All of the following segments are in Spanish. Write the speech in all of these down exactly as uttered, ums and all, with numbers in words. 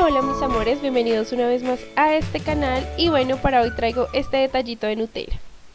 Hola mis amores, bienvenidos una vez más a este canal y bueno, para hoy traigo este detallito de Nutella.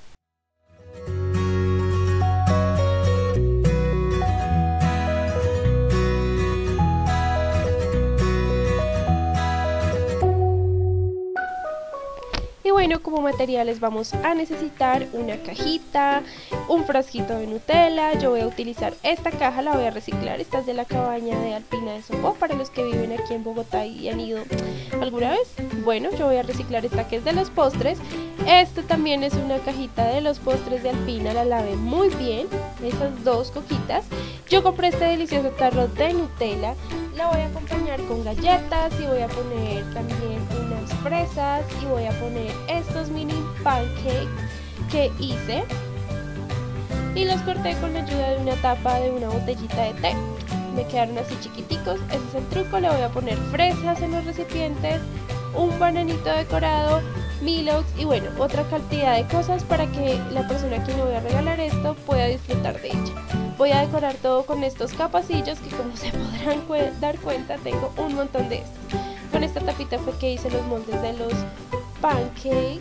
Y bueno, como materiales vamos a necesitar una cajita, un frasquito de Nutella. Yo voy a utilizar esta caja, la voy a reciclar. Esta es de la cabaña de Alpina de Sopó, para los que viven aquí en Bogotá y han ido alguna vez. Bueno, yo voy a reciclar esta que es de los postres. Esta también es una cajita de los postres de Alpina, la lavé muy bien, esas dos coquitas. Yo compré este delicioso tarro de Nutella, la voy a acompañar con galletas y voy a poner también unas fresas y voy a poner estos mini pancakes que hice y los corté con la ayuda de una tapa de una botellita de té. Me quedaron así chiquiticos, ese es el truco. Le voy a poner fresas en los recipientes, un bananito decorado, Milox y bueno, otra cantidad de cosas para que la persona a quien le voy a regalar esto pueda disfrutar de ella. Voy a decorar todo con estos capacillos que, como se podrán cu dar cuenta, tengo un montón de estos. Con esta tapita fue que hice los moldes de los pancakes.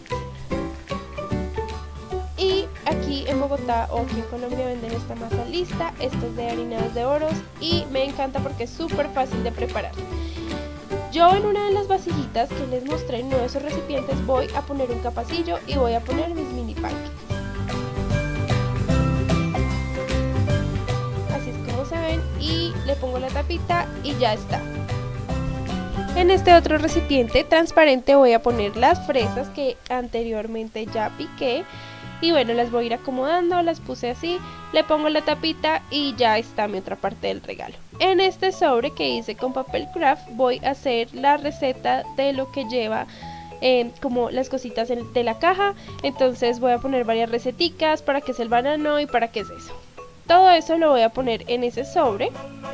Y aquí en Bogotá o aquí en Colombia venden esta masa lista. Esto es de harinas de oros y me encanta porque es súper fácil de preparar. Yo en una de las vasijitas que les mostré en uno de esos recipientes voy a poner un capacillo y voy a poner mis mini pancakes. Así es como se ven y le pongo la tapita y ya está. En este otro recipiente transparente voy a poner las fresas que anteriormente ya piqué. Y bueno, las voy a ir acomodando, las puse así, le pongo la tapita y ya está mi otra parte del regalo. En este sobre que hice con papel craft voy a hacer la receta de lo que lleva eh, como las cositas de la caja. Entonces voy a poner varias receticas para qué es el banano y para qué es eso. Todo eso lo voy a poner en ese sobre.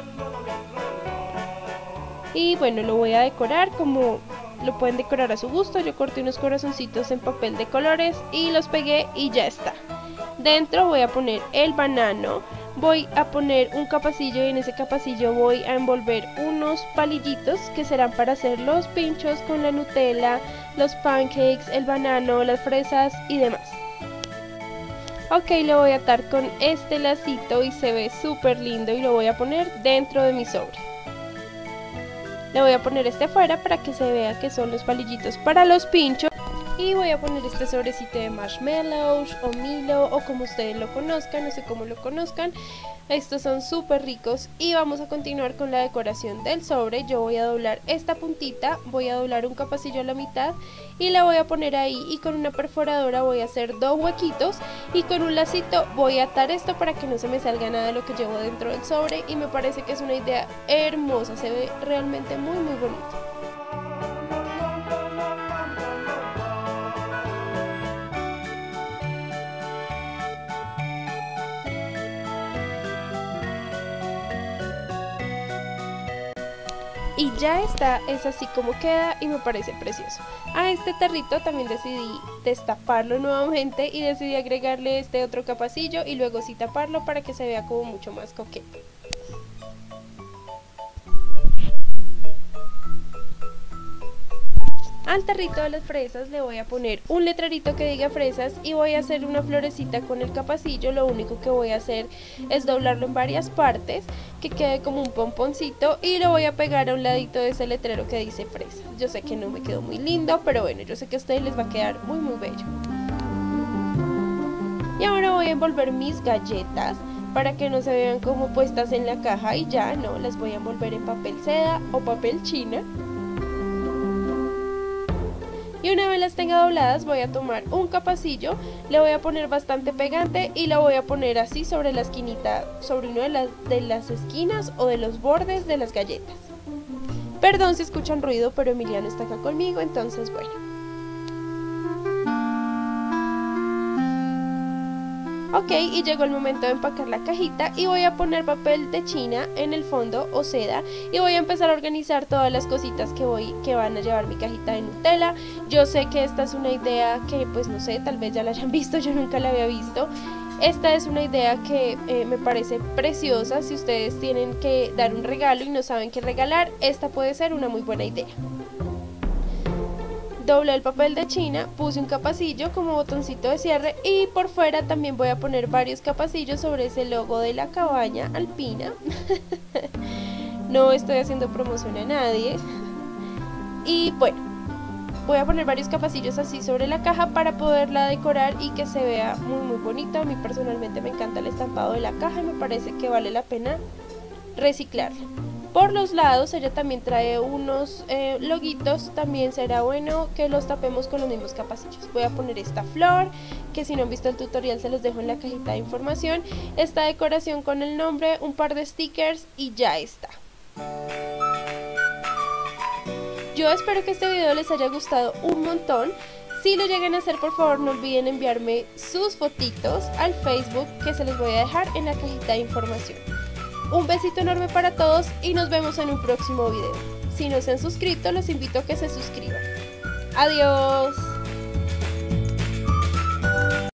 Y bueno, lo voy a decorar como lo pueden decorar a su gusto. Yo corté unos corazoncitos en papel de colores y los pegué y ya está. Dentro voy a poner el banano, voy a poner un capacillo y en ese capacillo voy a envolver unos palillitos que serán para hacer los pinchos con la Nutella, los pancakes, el banano, las fresas y demás. Ok, lo voy a atar con este lacito y se ve súper lindo y lo voy a poner dentro de mi sobre. Le voy a poner este afuera para que se vea que son los palillitos para los pinchos. Y voy a poner este sobrecito de marshmallows o Milo o como ustedes lo conozcan, no sé cómo lo conozcan. Estos son súper ricos y vamos a continuar con la decoración del sobre. Yo voy a doblar esta puntita, voy a doblar un capacillo a la mitad y la voy a poner ahí y con una perforadora voy a hacer dos huequitos y con un lacito voy a atar esto para que no se me salga nada de lo que llevo dentro del sobre y me parece que es una idea hermosa, se ve realmente muy muy bonito. Y ya está, es así como queda y me parece precioso. A este tarrito también decidí destaparlo nuevamente y decidí agregarle este otro capacillo y luego sí taparlo para que se vea como mucho más coqueto. Al tarrito de las fresas le voy a poner un letrerito que diga fresas y voy a hacer una florecita con el capacillo. Lo único que voy a hacer es doblarlo en varias partes, que quede como un pomponcito y lo voy a pegar a un ladito de ese letrero que dice fresas. Yo sé que no me quedó muy lindo, pero bueno, yo sé que a ustedes les va a quedar muy muy bello. Y ahora voy a envolver mis galletas para que no se vean como puestas en la caja y ya, no, las voy a envolver en papel seda o papel china. Y una vez las tenga dobladas voy a tomar un capacillo, le voy a poner bastante pegante y la voy a poner así sobre la esquinita, sobre una de las, de las esquinas o de los bordes de las galletas. Perdón si escuchan ruido, pero Emiliano está acá conmigo, entonces bueno. Ok, y llegó el momento de empacar la cajita y voy a poner papel de china en el fondo o seda y voy a empezar a organizar todas las cositas que voy que van a llevar mi cajita de Nutella. Yo sé que esta es una idea que pues no sé, tal vez ya la hayan visto, yo nunca la había visto. Esta es una idea que eh, me parece preciosa. Si ustedes tienen que dar un regalo y no saben qué regalar, esta puede ser una muy buena idea. doblé el papel de China, puse un capacillo como botoncito de cierre y por fuera también voy a poner varios capacillos sobre ese logo de la cabaña alpina. No estoy haciendo promoción a nadie. Y bueno, voy a poner varios capacillos así sobre la caja para poderla decorar y que se vea muy muy bonita. A mí personalmente me encanta el estampado de la caja y me parece que vale la pena reciclarla. Por los lados ella también trae unos eh, loguitos, también será bueno que los tapemos con los mismos capacillos. Voy a poner esta flor, que si no han visto el tutorial se los dejo en la cajita de información, esta decoración con el nombre, un par de stickers y ya está. Yo espero que este video les haya gustado un montón. Si lo llegan a hacer, por favor no olviden enviarme sus fotitos al Facebook, que se los voy a dejar en la cajita de información. Un besito enorme para todos y nos vemos en un próximo video. Si no se han suscrito, los invito a que se suscriban. Adiós.